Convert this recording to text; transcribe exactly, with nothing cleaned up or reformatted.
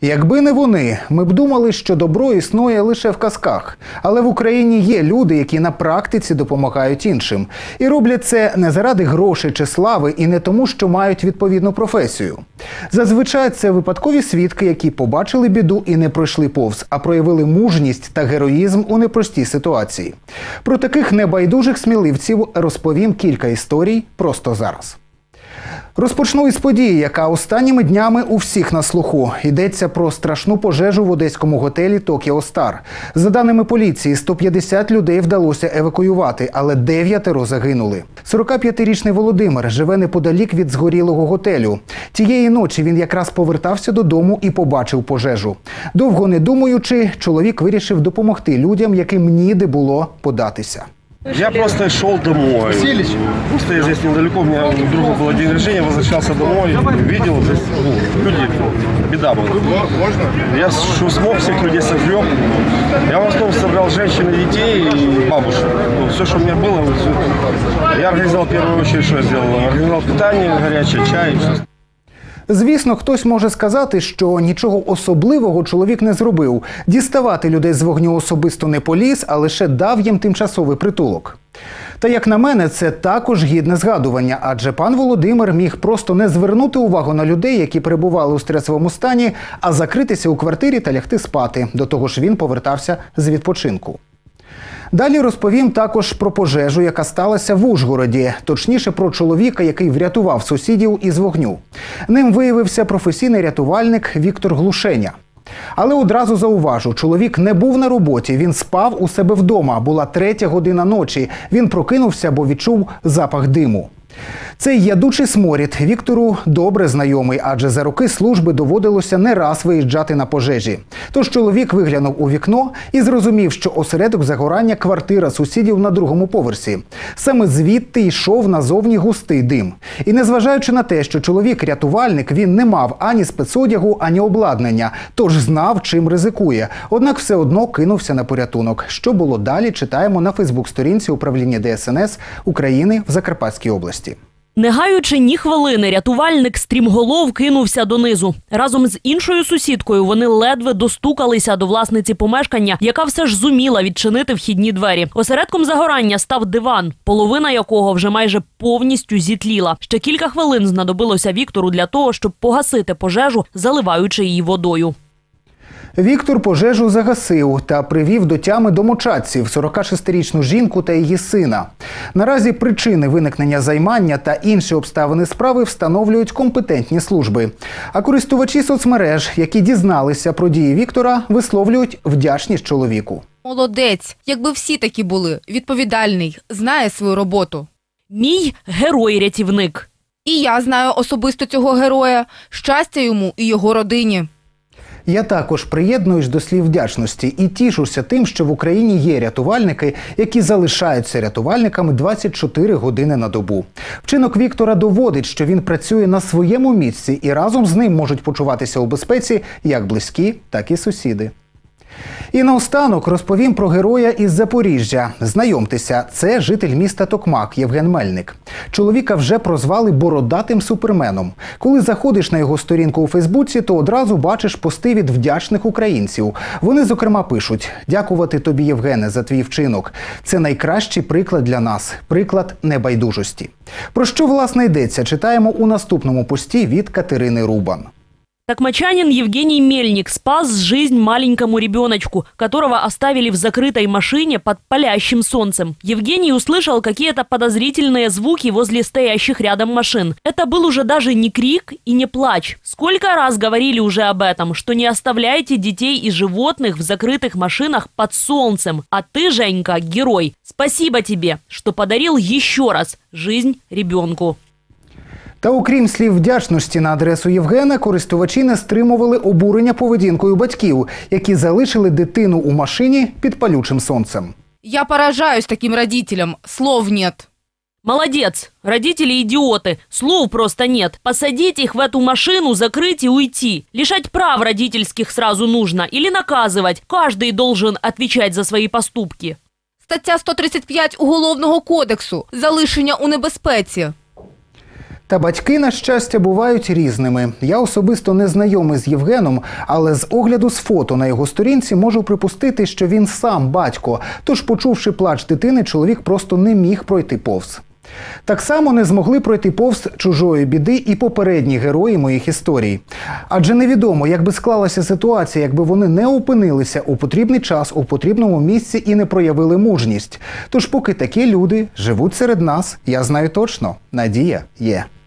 Якби не вони, ми б думали, що добро існує лише в казках. Але в Україні є люди, які на практиці допомагають іншим. І роблять це не заради грошей чи слави, і не тому, що мають відповідну професію. Зазвичай це випадкові свідки, які побачили біду і не пройшли повз, а проявили мужність та героїзм у непростій ситуації. Про таких небайдужих сміливців розповім кілька історій просто зараз. Розпочну із події, яка останніми днями у всіх на слуху. Йдеться про страшну пожежу в одеському готелі «Токіо Стар». За даними поліції, сто п'ятдесят людей вдалося евакуювати, але дев'ятеро загинули. сорокап'ятирічний Володимир живе неподалік від згорілого готелю. Тієї ночі він якраз повертався додому і побачив пожежу. Довго не думаючи, чоловік вирішив допомогти людям, яким ніде було податися. Я просто шел домой. Просто я здесь недалеко, у меня у друга был день рождения, возвращался домой, видел, здесь ну, люди, беда была. Я что смог, всех людей сожег. Я в основном собрал женщин и детей и бабушек. Ну, все, что у меня было, все. Я организовал в первую очередь, что я сделал. Организовал питание, горячее, чай. Все. Звісно, хтось може сказати, що нічого особливого чоловік не зробив. Діставати людей з вогню особисто не поліз, а лише дав їм тимчасовий притулок. Та, як на мене, це також гідне згадування, адже пан Володимир міг просто не звернути увагу на людей, які перебували у стресовому стані, а закритися у квартирі та лягти спати. До того ж, він повертався з відпочинку. Далі розповім також про пожежу, яка сталася в Ужгороді. Точніше, про чоловіка, який врятував сусідів із вогню. Ним виявився професійний рятувальник Віктор Глушеня. Але одразу зауважу, чоловік не був на роботі, він спав у себе вдома. Була третя година ночі. Він прокинувся, бо відчув запах диму. Цей ядучий сморід Віктору добре знайомий, адже за роки служби доводилося не раз виїжджати на пожежі. Тож чоловік виглянув у вікно і зрозумів, що осередок загорання – квартира сусідів на другому поверсі. Саме звідти йшов назовні густий дим. І незважаючи на те, що чоловік-рятувальник, він не мав ані спецодягу, ані обладнання, тож знав, чим ризикує. Однак все одно кинувся на порятунок. Що було далі, читаємо на фейсбук-сторінці управління Де Ес Ен Ес України в Закарпатській області. Не гаючи ні хвилини, рятувальник стрімголов кинувся донизу. Разом з іншою сусідкою вони ледве достукалися до власниці помешкання, яка все ж зуміла відчинити вхідні двері. Осередком загорання став диван, половина якого вже майже повністю зітліла. Ще кілька хвилин знадобилося Віктору для того, щоб погасити пожежу, заливаючи її водою. Віктор пожежу загасив та привів до тями домочадців – сорокашестирічну жінку та її сина. Наразі причини виникнення займання та інші обставини справи встановлюють компетентні служби. А користувачі соцмереж, які дізналися про дії Віктора, висловлюють вдячність чоловіку. Молодець, якби всі такі були, відповідальний, знає свою роботу. Мій герой-рятівник. І я знаю особисто цього героя. Щастя йому і його родині. Я також приєднуюсь до слів вдячності і тішуся тим, що в Україні є рятувальники, які залишаються рятувальниками двадцять чотири години на добу. Вчинок Віктора доводить, що він працює на своєму місці і разом з ним можуть почуватися у безпеці як близькі, так і сусіди. І наостанок розповім про героя із Запоріжжя. Знайомтеся, це житель міста Токмак Євген Мельник. Чоловіка вже прозвали бородатим суперменом. Коли заходиш на його сторінку у Фейсбуці, то одразу бачиш пости від вдячних українців. Вони, зокрема, пишуть: «Дякувати тобі, Євгене, за твій вчинок. Це найкращий приклад для нас. Приклад небайдужості». Про що, власне, йдеться, читаємо у наступному пості від Катерини Рубан. Токмачанин Евгений Мельник спас жизнь маленькому ребеночку, которого оставили в закрытой машине под палящим солнцем. Евгений услышал какие-то подозрительные звуки возле стоящих рядом машин. Это был уже даже не крик и не плач. Сколько раз говорили уже об этом, что не оставляйте детей и животных в закрытых машинах под солнцем. А ты, Женька, герой. Спасибо тебе, что подарил еще раз жизнь ребенку. Та окрім слів вдячності на адресу Євгена, користувачі не стримували обурення поведінкою батьків, які залишили дитину у машині під палючим сонцем. Я поражаюсь таким родителям. Слов нет. Молодец. Родители идиоты. Слов просто нет. Посадить их в эту машину, закрыть и уйти. Лишать прав родительских сразу нужно или наказывать. Каждый должен отвечать за свои поступки. Стаття сто тридцять п'ять Уголовного кодексу. Залишення у небезпеці. Та батьки, на щастя, бувають різними. Я особисто не знайомий з Євгеном, але з огляду з фото на його сторінці можу припустити, що він сам батько. Тож, почувши плач дитини, чоловік просто не міг пройти повз. Так само не змогли пройти повз чужої біди і попередні герої моїх історій. Адже невідомо, як би склалася ситуація, якби вони не опинилися у потрібний час, у потрібному місці і не проявили мужність. Тож поки такі люди живуть серед нас, я знаю точно, надія є.